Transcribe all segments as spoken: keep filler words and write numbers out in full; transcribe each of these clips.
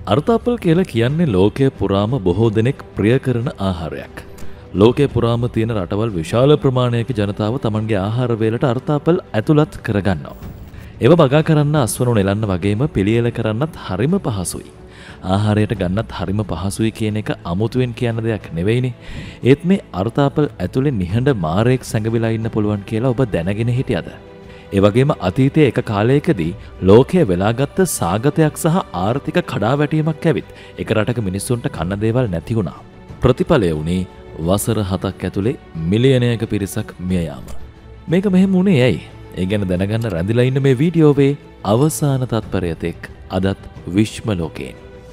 අර්තාපල් කියලා කියන්නේ ලෝකයේ පුරාම බොහෝ දෙනෙක් ප්‍රිය කරන ආහාරයක්. ලෝකයේ පුරාම තියෙන රටවල් විශාල ප්‍රමාණයක ජනතාව තමන්ගේ ආහාර වේලට අර්තාපල් ඇතුළත් කරගන්නවා. ඒව බගා කරන්න අස්වනු නෙලන්න වගේම පිළියෙල කරන්නත් හරිම පහසුයි. ආහාරයට ගන්නත් හරිම පහසුයි කියන එක අමුතුවෙන් කියන්න දෙයක් නෙවෙයිනේ. ඒත් මේ අර්තාපල් ඇතුලේ නිහඬ මාරයෙක් සැඟවිලා ඉන්න පුළුවන් කියලා ඔබ දැනගෙන හිටියද? ඒ වගේම අතීතයේ එක කාලයකදී ලෝකයේ වෙලාගත් සාගතයක් සහ ආර්ථික කඩාවැටීමක් ඇවිත් එක රටක මිනිස්සුන්ට කන්න දේවල් නැති වුණා. ප්‍රතිඵලය වුණේ වසර හතක් ඇතුලේ මිලියනයක පිරිසක් මිය යාම. මේක මෙහෙම වුණේ ඇයි? ඒ ගැන දැනගන්න රැඳිලා ඉන්න මේ වීඩියෝවේ අවසාන තත්පරය තෙක් අදත් විශ්ව ලෝකයෙන්.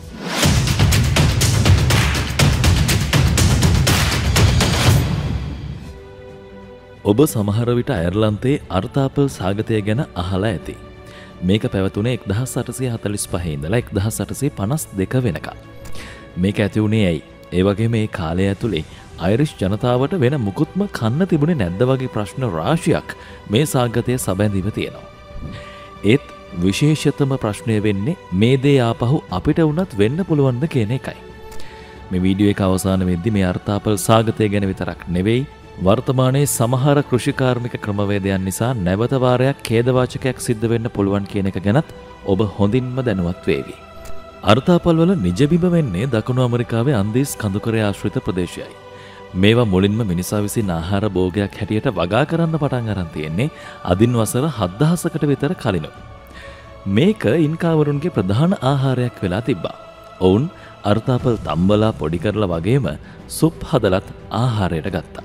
ඔබ සමහර විට අයර්ලන්තයේ අර්තාපල් සාගතය ගැන අහලා ඇති. මේක පැවතුනේ එක්දහස් අටසිය හතළිස් පහේ ඉඳලා එක්දහස් අටසිය පනස් දෙක වෙනකම්. මේක ඇති වුණේ ඇයි? ඒ වගේ මේ කාලය ඇතුලේ අයිරිෂ් ජනතාවට වෙන මුකුත්ම කන්න තිබුණේ නැද්ද වගේ ප්‍රශ්න රාශියක් මේ සාගතයේ සැබැඳීම තියෙනවා. ඒත් විශේෂතම ප්‍රශ්නය වෙන්නේ මේ දේ ආපහු අපිට වුණත් වෙන්න පුළුවන්ද කියන එකයි. මේ වීඩියෝ එක අවසාන වෙද්දී මේ අර්තාපල් සාගතය ගැන විතරක් නෙවෙයි වර්තමානයේ සමහර කෘෂිකාර්මික ක්‍රමවේදයන් නිසා නැවත වාරයක් ඛේදවාචකයක් සිද්ධ වෙන්න පුළුවන් කියන එක ගැනත් ඔබ හොඳින්ම දැනුවත් වේවි. අර්තාපල් වල නිජබිම වෙන්නේ දකුණු ඇමරිකාවේ අන්දීස් කඳුකරය ආශ්‍රිත ප්‍රදේශයයි. මේවා මුලින්ම මිනිසා විසින් ආහාර භෝගයක් හැටියට වගා කරන්න පටන් අරන් තියෙන්නේ අදින් වසර හත්දහසකට විතර කලින්. මේක ඉන්කාවරුන්ගේ ප්‍රධාන ආහාරයක් වෙලා තිබ්බා. ඔවුන් අර්තාපල් තම්බලා පොඩි කරලා වගේම සුප් හදලත් ආහාරයට ගත්තා.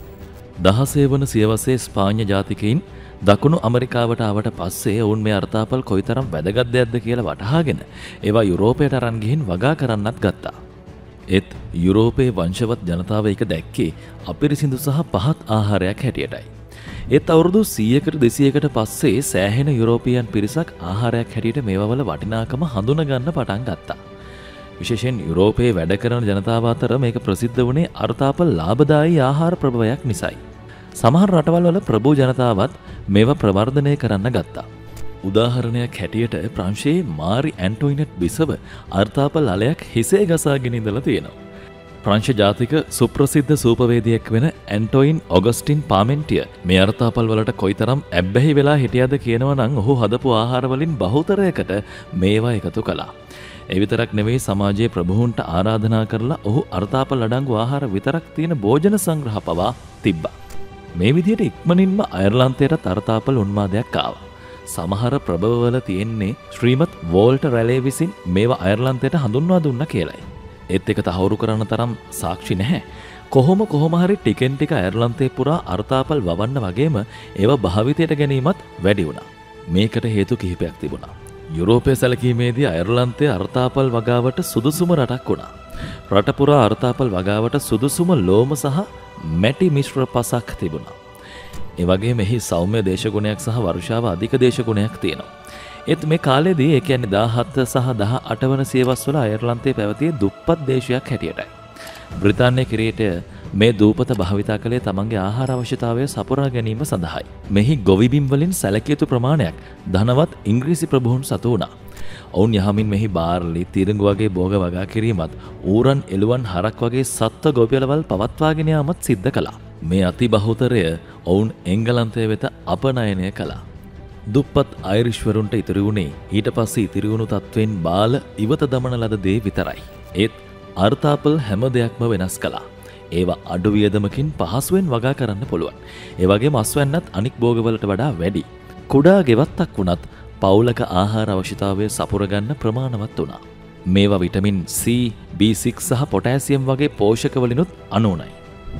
දහසේ වන සියවසේ ස්පාඤ්ඤ ජාතිකයින් දකුණු ඇමරිකාවට ආවට පස්සේ ඔවුන් මේ අර්තාපල් කොයිතරම් වැදගත් දෙයක්ද කියලා වටහාගෙන ඒවා යුරෝපයට අරන් ගිහින් වගා කරන්නත් ගත්තා. ඒත් යුරෝපයේ වංශවත් ජනතාව එක දැක්කේ අපිරිසිදු සහ පහත් ආහාරයක් හැටියටයි. ඒත් අවුරුදු සීයකට දෙසීයකට පස්සේ සෑහෙන යුරෝපියන් පිරිසක් ආහාරයක් හැටියට මේවා වල වටිනාකම හඳුනා ගන්න පටන් ගත්තා. විශේෂයෙන් යුරෝපයේ වැඩ කරන ජනතාව අතර මේක ප්‍රසිද්ධ වුණේ අර්තාපල් ලාභදායී ආහාර ප්‍රභවයක් නිසායි. සමහර රටවල් වල ප්‍රභූ ජනතාවත් මේවා ප්‍රවර්ධනය කරන්න ගත්තා. උදාහරණයක් හැටියට ප්‍රංශයේ මාරි ඇන්ටොයිනට් බිසව අර්තාපල් අලයක් හිසේ ගසාගෙන ඉඳලා තියෙනවා. ප්‍රංශ ජාතික සුප්‍රසිද්ධ සූපවේදියෙක් වෙන ඇන්ටොයින් ඔගස්ටින් පාමෙන්ටිය මේ අර්තාපල් වලට කොයිතරම් ඇබ්බැහි වෙලා හිටියද කියනවා නම් ඔහු හදපු ආහාර වලින් බහුතරයකට මේවා එකතු කළා. ඒ විතරක් නෙවෙයි සමාජයේ ප්‍රභූන්ට ආරාධනා කරලා ඔහු අර්තාපල් අඩංගු ආහාර විතරක් තියෙන භෝජන සංග්‍රහ පවා තිබ්බා. මේ විදිහට ඉක්මනින්ම අයර්ලන්තයට අර්තාපල් උන්මාදයක් ආවා. සමහර ප්‍රභවවල තියෙන්නේ ශ්‍රීමත් වෝල්ටර් රැලේ විසින් මේවා අයර්ලන්තයට හඳුන්වා දුන්නා කියලායි. ඒත් ඒක තහවුරු කරන්න තරම් සාක්ෂි නැහැ. කොහොම කොහොම හරි ටිකෙන් ටික අයර්ලන්තේ පුරා අර්තාපල් වවන්න වගේම ඒවා භාවිතයට ගැනීමත් වැඩි වුණා. මේකට හේතු කිහිපයක් තිබුණා. යුරෝපයේ සැලකීමේදී අයර්ලන්තය අර්තාපල් වගාවට සුදුසුම රටක් වුණා. රට පුරා අර්තාපල් වගාවට සුදුසුම ලෝම සහ මැටි මිශ්‍ර පසක් තිබුණා. ඒ වගේම එහි සෞම්‍ය දේශගුණයක් සහ වර්ෂාව අධික දේශගුණයක් තියෙනවා. ඒත් මේ කාලෙදී ඒ කියන්නේ දාහත් සහ දහඅට වන සියවස් වල අයර්ලන්තයේ පැවතියේ දුප්පත් දේශයක් හැටියටයි. බ්‍රිතාන්‍ය කිරීටය මේ දූපත භාවිතා කළේ තමන්ගේ ආහාර අවශ්‍යතාවය සපුරා ගැනීම සඳහායි. මෙහි ගොවිබිම් වලින් සැලකිය යුතු ප්‍රමාණයක් ධනවත් ඉංග්‍රීසි ප්‍රභූන් සතු වුණා. ඔවුන් යහමින් මෙහි බාර්ලි, තිරිඟු වගේ භෝග වගා කිරීමත්, ඌරන්, එළුවන්, හරක් වගේ සත්ත්ව ගොවිපළවල් පවත්වාගෙන යාමත් සිද්ධ කළා. මේ අති බහුතරය ඔවුන් එංගලන්තය වෙත අපනයනය කළා. දුප්පත් අයිරිෂ්වරුන්ට ඉතිරි වුණේ ඊට පස්සේ ඉතිරි වුණු තත්වෙන් බාල ඉවත දමන ලද දේ විතරයි. ඒත් අර්තාපල් හැම දෙයක්ම වෙනස් කළා. ඒවා අඩු වියදමකින් පහසුවෙන් වගා කරන්න පුළුවන්. ඒ වගේම අස්වැන්නත් අනික් භෝගවලට වඩා වැඩි. කුඩා ගෙවත්තක් වුණත් පවුලක ආහාර අවශ්‍යතාවය සපුරගන්න ප්‍රමාණවත් වුණා. මේවා විටමින් C, බී සික්ස් සහ පොටෑසියම් වගේ පෝෂක වලිනුත් අනෝනයි.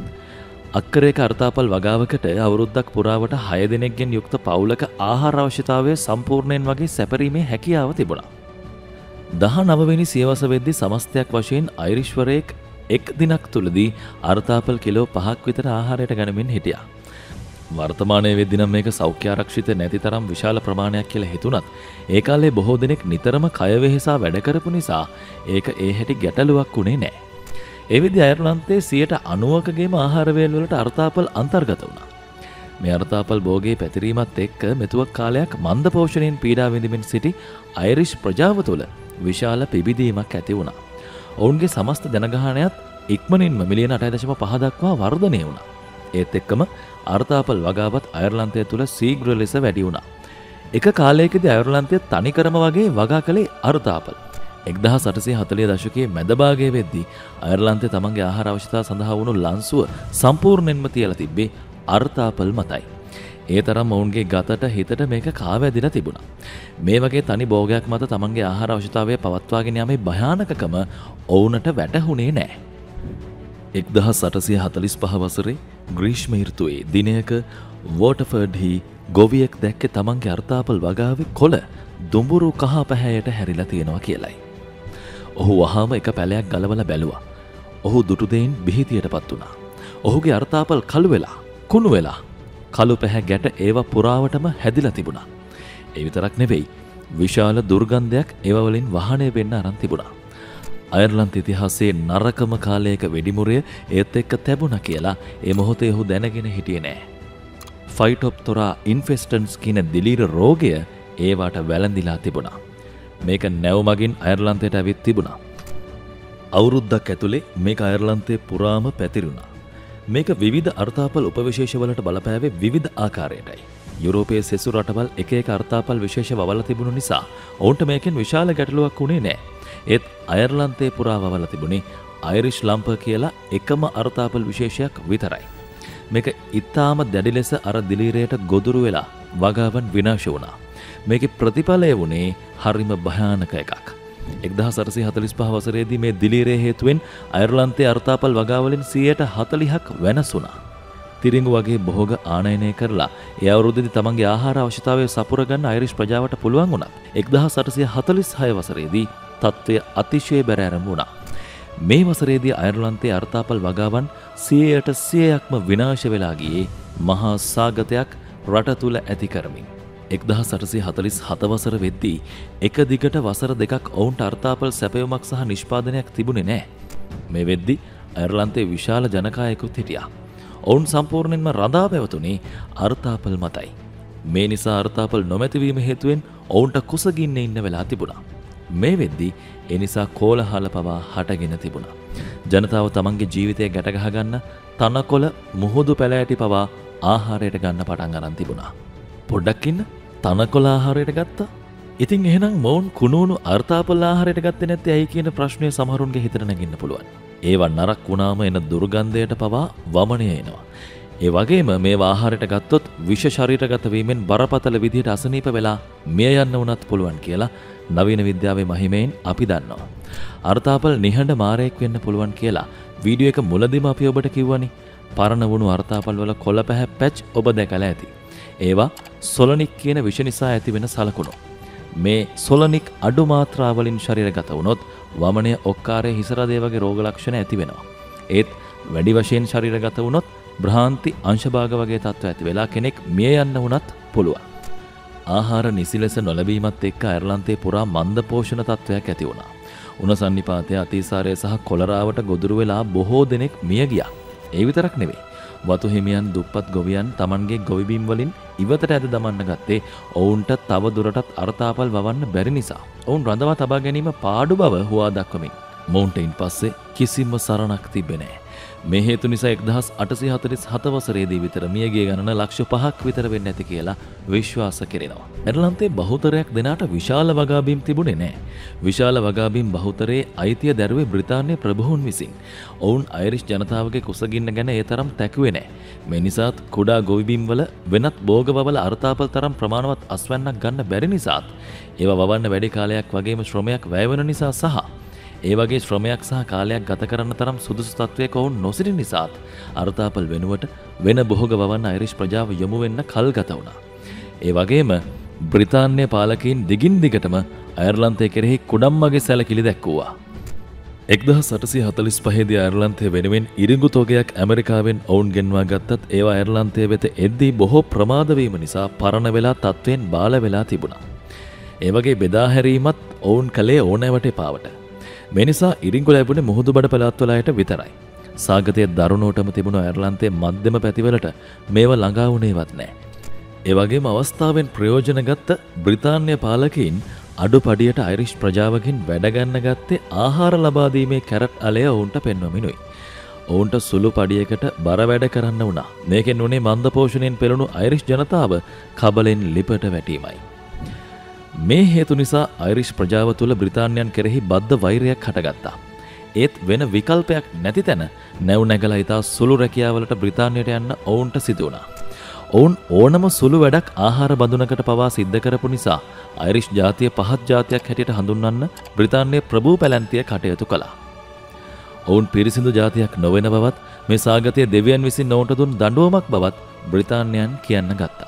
අක්කරයක අර්තාපල් වගාවකට අවුරුද්දක් පුරාවට හය දෙනෙක්ගෙන් යුක්ත පවුලක ආහාර අවශ්‍යතාවය සම්පූර්ණයෙන් වගේ සැපරීමේ හැකියාව තිබුණා. දහනව වෙනි සියවස වෙද්දී සමස්තයක් වශයෙන් අයිරිෂ්වරයෙක් එක් දිනක් තුලදී අර්තාපල් කිලෝ පහක් විතර ආහාරයට ගනිමින් හිටියා. වර්තමානයේ වෙද්දී නම් මේක සෞඛ්‍ය ආරක්ෂිත නැති තරම් විශාල ප්‍රමාණයක් කියලා හිතුණත් ඒ කාලේ බොහෝ දෙනෙක් නිතරම කය වෙහෙසා වැඩ කරපු නිසා ඒක ඒ හැටි ගැටලුවක් උනේ නැහැ. ඒ විදිහ අයර්ලන්තයේ සියයට අනූවකගේම ආහාර වේල් වලට අර්තාපල් අන්තර්ගත වුණා. මේ අර්තාපල් භෝගයේ පැතිරීමත් එක්ක මෙතුවක් කාලයක් මන්ද පෝෂණයෙන් පීඩා විඳින්මින් සිටි අයිරිෂ් ප්‍රජාව තුළ විශාල පිබිදීමක් ඇති වුණා. ඔවුන්ගේ සමස්ත ජනගහනයත් ඉක්මනින්ම මිලියන අටයි දශම පහ දක්වා වර්ධනය වුණා. ඒත් එක්කම අර්තාපල් වගාවත් අයර්ලන්තය තුළ ශීඝ්‍ර ලෙස වැඩි වුණා. එක කාලයකදී අයර්ලන්තය තනිකරම වගේ වගා කළේ අර්තාපල්. එක්දහස් අටසිය හතළිස් දශකයේ මැදභාගයේ වෙද්දී අයර්ලන්තය තමන්ගේ ආහාර අවශ්‍යතා සඳහා වුණු ලන්සුව සම්පූර්ණයෙන්ම තියලා තිබ්බේ අර්තාපල් මතයි. ඒ තරම් ඔවුන්ගේ ගතට හිතට මේක කාවැදිලා තිබුණා. මේ වගේ තනි භෝගයක් මත තමන්ගේ ආහාර අවශ්‍යතාවය පවත්වාගෙන යාමේ භයානකකම ඔවුන්ට වැටහුණේ නැහැ. එක්දහස් අටසිය හතළිස් පහ වසරේ ග්‍රීෂ්ම ඍතුවේ දිනයක වෝටර්ෆර්ඩ්හි ගොවියෙක් දැක්කේ තමන්ගේ අර්තාපල් වගාවේ කොළ දුඹුරු කහ පැහැයට හැරිලා තියෙනවා කියලයි. ඔහු වහාම එක පැලයක් ගලවලා බැලුවා. ඔහු දුටු දෙයින් බිහිතියටපත් වුණා. ඔහුගේ අර්තාපල් කළු වෙලා, කුණු වෙලා, කළු පැහැ ගැට ඒවා පුරාවටම හැදිලා තිබුණා. ඒ විතරක් නෙවෙයි, විශාල දුර්ගන්ධයක් ඒව වලින් වහණය වෙන්න අරන් තිබුණා. අයර්ලන්ත ඉතිහාසයේ නරකම කාලයක වෙඩිමුරය ඒත් එක්ක තැබුණා කියලා ඒ මොහොතේ ඔහු දැනගෙන හිටියේ නෑ. ෆයිටොප්තොරා ඉන්ෆෙස්ටන්ස් කියන දිලීර රෝගය ඒවට වැළඳිලා තිබුණා. මේක නැව් මගින් අයර්ලන්තයට ඇවිත් තිබුණා. අවුරුද්දක් ඇතුලේ මේක අයර්ලන්තේ පුරාම පැතිරුණා. මේක විවිධ අර්තාපල් උපවිශේෂවලට බලපෑවේ විවිධ ආකාරයටයි. යුරෝපයේ සෙසු රටවල් එක එක අර්තාපල් විශේෂ වවලා තිබුණු නිසා ඔවුන්ට මේකෙන් විශාල ගැටලුවක් වුණේ නෑ. ඒත් අයර්ලන්තේ පුරා වවලා තිබුණේ අයිරිෂ් ලම්පර් කියලා එකම අර්තාපල් විශේෂයක් විතරයි. මේක ඉතාම දැඩි ලෙස අර දිලීරයට ගොදුරු වෙලා වගාවන් විනාශ වුණා. මේකේ ප්‍රතිඵලය වුණේ හරිම භයානක එකක්. එක්දහස් අටසිය හතළිස් පහ වසරේදී මේ දිලීරය හේතුවෙන් අයර්ලන්තයේ අර්තාපල් වගාවලින් සියයට හතළිහක් වෙනස් වුණා. තිරිඟු වගේ භෝග ආනයනය කරලා ඒ අවුරුද්දේදී තමන්ගේ ආහාර අවශ්‍යතාවය සපුර ගන්න අයිරිෂ් ප්‍රජාවට පුළුවන් වුණා. එක්දහස් අටසිය හතළිස් හය වසරේදී තත්ත්වය අතිශය බැරෑරුම් වුණා. මේ වසරේදී අයර්ලන්තයේ අර්තාපල් වගාවන් සියයට සියයක්ම විනාශ වෙලා ගියේ මහා සාගතයක් රට තුල ඇති කරමින්. එක්දහස් අටසිය හතළිස් හත වසර වෙද්දී එක දිගට වසර දෙකක් ඔවුන්ට අර්තාපල් සැපයුමක් සහ නිෂ්පාදනයක් තිබුණේ නැහැ. මේ වෙද්දී අයර්ලන්තයේ විශාල ජනකායකුත් හිටියා. ඔවුන් සම්පූර්ණයෙන්ම රඳා පැවතුනේ අර්තාපල් මතයි. මේ නිසා අර්තාපල් නොමැතිවීම හේතුවෙන් ඔවුන්ට කුසගින්නේ ඉන්න වෙලා තිබුණා. මේ වෙද්දී ඒ නිසා කෝලහල පවා හටගෙන තිබුණා. ජනතාව තමන්ගේ ජීවිතය ගැට ගහගන්න තනකොළ මුහුදු පැලෑටි පවා ආහාරයට ගන්න පටන් ගන්න තිබුණා. පොඩ්ඩක් ඉන්න තනකොළ ආහාරයට ගත්තා. ඉතින් එහෙනම් මොවුන් කුණුණු අර්තාපල් ආහාරයට ගත්තේ නැත්තේ ඇයි කියන ප්‍රශ්නය සමහරුන්ගේ හිතට නැගින්න පුළුවන්. ඒවා නරක් වුණාම එන දුර්ගන්ධයට පවා වමනය එනවා. ඒ වගේම මේවා ආහාරයට ගත්තොත් විෂ ශරීරගත වීමෙන් බරපතල විදිහට අසනීප වෙලා මිය යන්න වුණත් පුළුවන් කියලා නවීන විද්‍යාවේ මහිමයෙන් අපි දන්නවා. අර්තාපල් නිහඬ මාරයෙක් වෙන්න පුළුවන් කියලා වීඩියෝ එක මුලදීම අපි ඔබට කිව්වනේ. පරණ වුණු අර්තාපල් වල කොළ පැහැ පැච් ඔබ දැකලා ඇති. ඒවා සොලනික් කියන විෂ නිසා ඇති වෙන සලකුණු. මේ සොලනික් අඩු මාත්‍රාවලින් ශරීරගත වුණොත් වමනය ඔක්කාරය හිසරදේ වගේ රෝග ලක්ෂණ ඇති වෙනවා. ඒත් වැඩි වශයෙන් ශරීරගත වුණොත් බ්‍රහාන්ති අංශභාග වගේ තත්ත්ව ඇති වෙලා කෙනෙක් මිය යන්න වුණත් පුළුවන්. ආහාර නිසි ලෙස නොලැබීමත් එක්ක අයර්ලන්තයේ පුරා මන්ද පෝෂණ තත්ත්වයක් ඇති වුණා. උණ සන්නිපාතය, අතිසාරය සහ කොලරාවට ගොදුරු වෙලා බොහෝ දෙනෙක් මිය ගියා. ඒ විතරක් නෙවෙයි. වතු හිමියන් දුප්පත් ගොවියන් Tamanගේ ගොවි බිම් වලින් ඉවතට ඇද දමන්න ගත්තේ ඔවුන්ට තව දුරටත් අර්තාපල් වවන්න බැරි නිසා. ඔවුන් රඳවා තබා ගැනීම පාඩු බව හුවා දක්වමින් මවුන්ටයින් පස්සේ කිසිම සරණක් තිබෙන්නේ නැහැ. මේ හේතු නිසා එක්දහස් අටසිය හතළිස් හත වසරේදී විතර මියගිය ගණන ලක්ෂ පහක් විතර වෙන්න ඇති කියලා විශ්වාස කෙරෙනවා. අයර්ලන්තයේ බහුතරයක් දෙනාට විශාල වගාබිම් තිබුණේ නැහැ. විශාල වගාබිම් බහුතරයේ අයිතිය දැරුවේ බ්‍රිතාන්‍ය ප්‍රභූන් විසින්. ඔවුන් අයිරිෂ් ජනතාවගේ කුසගින්න ගැන ඒ තරම් තැකුවේ නැහැ. මේ නිසාත් කුඩා ගොවිබිම් වල වෙනත් භෝගවවල අර්තාපල් තරම් ප්‍රමාණවත් අස්වැන්නක් ගන්න බැරි නිසාත් ඒවා වවන්න වැඩි කාලයක් වගේම ශ්‍රමයක් වැය වෙන නිසා සහ ඒ වගේ ශ්‍රමයක් සහ කාලයක් ගත කරන්න තරම් සුදුසු තත්වයක ඔවුන් නොසිටින නිසාත් අර්තාපල් වෙනුවට වෙන භෝග වවන්න අයිරිෂ් ප්‍රජාව යොමු වෙන්න කල් ගත වුණා. ඒ වගේම බ්‍රිතාන්‍ය පාලකයින් දිගින් දිගටම අයර්ලන්තය කෙරෙහි කුඩම්මගේ සැලකිලි දැක්වුවා. එක්දහස් අටසිය හතළිස් පහේදී අයර්ලන්තය වෙනුවෙන් ඉරිඟු තොගයක් ඇමරිකාවෙන් ඔවුන් ගෙන්වා ගත්තත් ඒවා අයර්ලන්තය වෙත එද්දී බොහෝ ප්‍රමාද වීම නිසා පරණ වෙලා තත්වයෙන් බාල වෙලා තිබුණා. ඒ වගේ බෙදා හැරීමත් ඔවුන් කළේ ඕනෑවට එපාවට. මේ නිසා ඉරිඟු ලැබුණේ මුහුදු බඩ පළාත්වල අයට විතරයි. සාගතයේ දරුණුවටම තිබුණු අයර්ලන්තයේ මධ්‍යම පැතිවලට මේව ළඟා වුණේවත් නැහැ. ඒ වගේම අවස්ථාවෙන් ප්‍රයෝජන ගත්ත බ්‍රිතාන්‍ය පාලකයින් අඩුපඩියට අයිරිෂ් ප්‍රජාවකින් වැඩගන්න ගත්තේ ආහාර ලබා දීමේ කැරට් අලය ඔවුන්ට පෙන්වමිනුයි. ඔවුන්ට සුළු පඩියකට බර වැඩ කරන්න වුණා. මේකෙන් උනේ මන්ද පෝෂණයෙන් පෙළුණු අයිරිෂ් ජනතාව කබලෙන් ලිපට වැටීමයි. මේ හේතු නිසා අයිරිෂ් ප්‍රජාව තුළ බ්‍රිතාන්‍යයන් කෙරෙහි බද්ධ වෛරයක් හටගත්තා. ඒත් වෙන විකල්පයක් නැති තැන නැව් නැගලා ඉතා සුළු රැකියාවලට බ්‍රිතාන්‍යයට යන්න ඔවුන්ට සිදු වුණා. ඔවුන් ඕනම සුළු වැඩක් ආහාර බඳුනකට පවා සිද්ධ කරපු නිසා අයිරිෂ් ජාතිය පහත් ජාතියක් හැටියට හඳුන්වන්න බ්‍රිතාන්‍යයේ ප්‍රභූ පැලැන්තිය කටයුතු කළා. ඔවුන් පිරිසිදු ජාතියක් නොවන බවත් මේ සාගතය දෙවියන් විසින් ඔවුන්ට දුන් දඬුවමක් බවත් බ්‍රිතාන්‍යයන් කියන්න ගත්තා.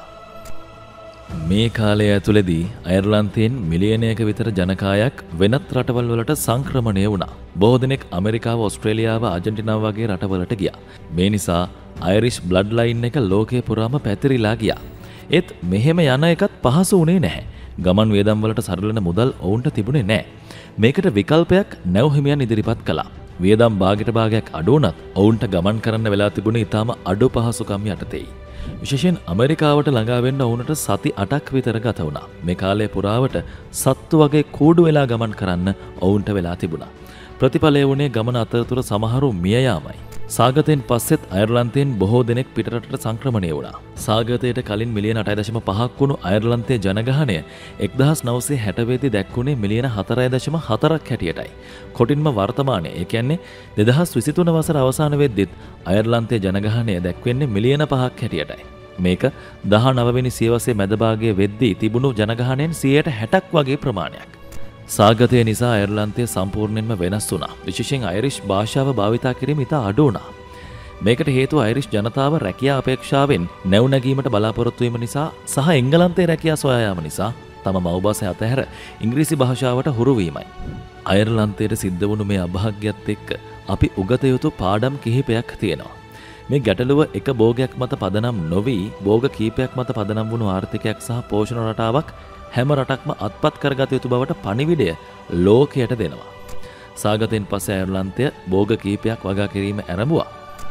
මේ කාලය ඇතුළේදී අයර්ලන්තයෙන් මිලියනයක විතර ජනකායක් වෙනත් රටවල් වලට සංක්‍රමණය වුණා. බොහෝ දෙනෙක් ඇමරිකාව, ඕස්ට්‍රේලියාව, ආජන්ටිනාව වගේ රටවලට ගියා. මේ නිසා අයිරිෂ් බ්ලඩ් ලයින් එක ලෝකේ පුරාම පැතිරිලා ගියා. ඒත් මෙහෙම යන එකත් පහසු වුණේ නැහැ. ගමන් වියදම් වලට සරලන මුදල් ඔවුන්ට තිබුණේ නැහැ. මේකට විකල්පයක් නැව් හිමියන් ඉදිරිපත් කළා. වියදම් භාගයට භාගයක් අඩු වුණත් ඔවුන්ට ගමන් කරන්න වෙලා තිබුණේ ඊටාම අඩු පහසුකම් යටතේයි. විශේෂයෙන් ඇමරිකාවට ළඟා වෙන්න ඔවුන්ට සති අටක් විතර ගත වුණා. මේ කාලය පුරාවට සත්තු වගේ කූඩු වෙලා ගමන් කරන්න ඔවුන්ට වෙලා තිබුණා. ප්‍රතිඵලය වුණේ ගමන අතරතුර සමහරු මිය යාමයි. සාගතයෙන් පස්සෙත් අයර්ලන්තයෙන් බොහෝ දෙනෙක් පිටරටට සංක්‍රමණය වුණා. සාගතයට කලින් මිලියන අටයි දශම පහක් වුණු අයර්ලන්තයේ ජනගහනය එක්දහස් නවසිය හැට වෙදී දැක්වුණේ මිලියන හතරයි දශම හතරක් හැටියටයි. කොටින්ම වර්තමානයේ ඒ කියන්නේ දෙදහස් විසිතුන වසර අවසාන වෙද්දිත් අයර්ලන්තයේ ජනගහනය දැක්වෙන්නේ මිලියන පහක් හැටියටයි. මේක දහනව වෙනි සියවසේ මැද භාගයේ වෙද්දී තිබුණු ජනගහනයෙන් සියයට හැටක් වගේ ප්‍රමාණයක්. සාගතය නිසා අයර්ලන්තය සම්පූර්ණයෙන්ම වෙනස් වුණා. විශේෂයෙන් අයිරිෂ් භාෂාව භාවිතා කිරීම ඉතා අඩු වුණා. මේකට හේතුව අයිරිෂ් ජනතාව රැකියා අපේක්ෂාවෙන් නැව් නැගීමට බලාපොරොත්තු වීම නිසා සහ එංගලන්තයේ රැකියා සොයා යාම නිසා තම මව්භාෂය අතහැර ඉංග්‍රීසි භාෂාවට හුරු වීමයි. අයර්ලන්තයට සිද්ධ වුණු මේ අභාග්‍යයත් එක්ක අපි උගත යුතු පාඩම් කිහිපයක් තියෙනවා. මේ ගැටලුව එක භෝගයක් මත පදනම් නොවි භෝග කීපයක් මත පදනම් වුණු ආර්ථිකයක් සහ පෝෂණ රටාවක් හැම රටක්ම අත්පත් කරගත යුතු බවට පණිවිඩය ලෝකයට දෙනවා. සාගතයෙන් පස්සේ අයර්ලන්තය භෝග කීපයක් වගා කිරීම ආරම්භුවා.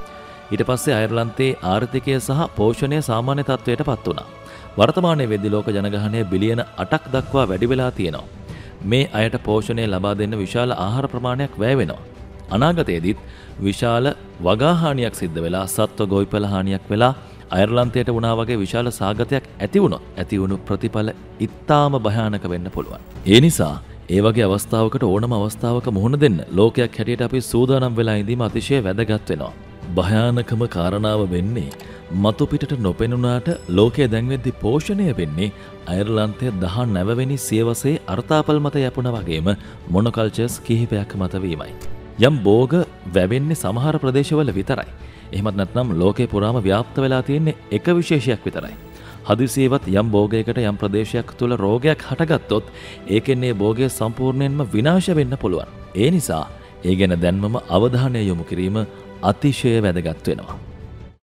ඊට පස්සේ අයර්ලන්තයේ ආර්ථිකය සහ පෝෂණය සාමාන්‍ය තත්ත්වයට පත් වුණා. වර්තමානයේ වෙද්දී ලෝක ජනගහනය බිලියන අටක් දක්වා වැඩි වෙලා තියෙනවා. මේ අයට පෝෂණය ලබා දෙන්න විශාල ආහාර ප්‍රමාණයක් වැය වෙනවා. අනාගතයේදීත් විශාල වගා හානියක් සිද්ධ වෙලා සත්ව ගොවිපළ හානියක් වෙලා අයර්ලන්තයට වුණා වගේ විශාල සාගතයක් ඇති වුණොත් ඇති වුණු ප්‍රතිඵල ඉතාම භයානක වෙන්න පුළුවන්. ඒ නිසා ඒ වගේ අවස්ථාවකට ඕනම අවස්ථාවක මුහුණ දෙන්න ලෝකයක් හැටියට අපි සූදානම් වෙලා ඉඳීම අතිශය වැදගත් වෙනවා. භයානකම කාරණාව වෙන්නේ මතු පිටට නොපෙනුනාට ලෝකයේ දැන් වෙද්දී පෝෂණය වෙන්නේ අයර්ලන්තයේ දහනව වෙනි සියවසේ අර්ථාපල් මත යැපුණා වගේම මොනොකල්චර්ස් කිහිපයක් මත වීමයි. යම් භෝග වැවෙන්නේ සමහර ප්‍රදේශවල විතරයි. එහෙමත් නැත්නම් ලෝකේ පුරාම ව්‍යාප්ත වෙලා තියෙන්නේ එක විශේෂයක් විතරයි. හදිසියෙවත් යම් භෝගයකට යම් ප්‍රදේශයක් තුල රෝගයක් හටගත්තොත් ඒකෙන් ඒ භෝගය සම්පූර්ණයෙන්ම විනාශ වෙන්න පුළුවන්. ඒ නිසා ඒ ගැන දැන්මම අවධානය යොමු කිරීම අතිශය වැදගත් වෙනවා.